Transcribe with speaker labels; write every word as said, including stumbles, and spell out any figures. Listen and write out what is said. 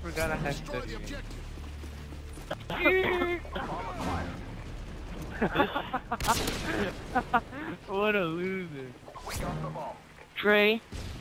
Speaker 1: forgot I had study. What a loser.
Speaker 2: Trey,